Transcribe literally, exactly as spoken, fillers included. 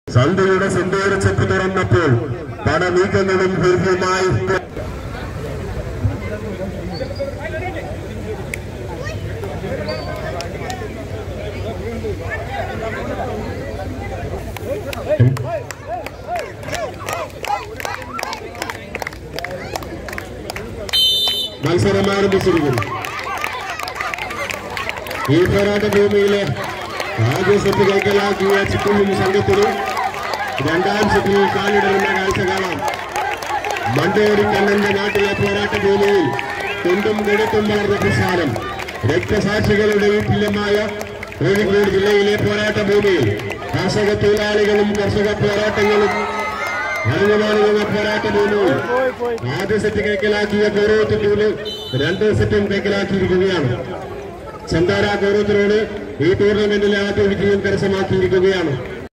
സന്ധ്യയുടെ സിന്ദൂര ചെപ്പ് തുറന്നപ്പോൾ പട നീക്കങ്ങളും ഭൂമിയുമായി മത്സരം ആരംഭിച്ചിരിക്കുന്നു. ഈ പോരാട്ട ഭൂമിയിലെ ആദ്യ സെറ്റ് കൈക്കലാക്കിയ ചിക്കുള്ളും സംഘത്തിന് രണ്ടാം സെറ്റിൽ കാലിടറുന്ന കാഴ്ച കാണാം. മണ്ടേരി കണ്ണന്റെ നാട്ടിലെ പോരാട്ട ഭൂമിയിൽ തുണ്ടും കൊടുത്തും വളർന്ന പ്രസ്ഥാനം രക്തസാക്ഷികളുടെ വീട്ടിലമായ കോഴിക്കോട് ജില്ലയിലെ പോരാട്ട ഭൂമിയിൽ കർഷക തൊഴിലാളികളും കർഷക പോരാട്ടങ്ങളും അനുഗമാനുഗമ പോരാട്ട ഭൂമിയിൽ ആദ്യ സെറ്റ് കൈക്കലാക്കിയ ഗൗരവത്തിലൂടെ രണ്ട് സെറ്റും കൈക്കലാക്കിയിരിക്കുകയാണ്. ചന്താര ഗൗരവത്തിനോട് ഈ ടൂർണമെന്റിലെ ആദ്യ വിജയം കരസ്ഥമാക്കിയിരിക്കുകയാണ്.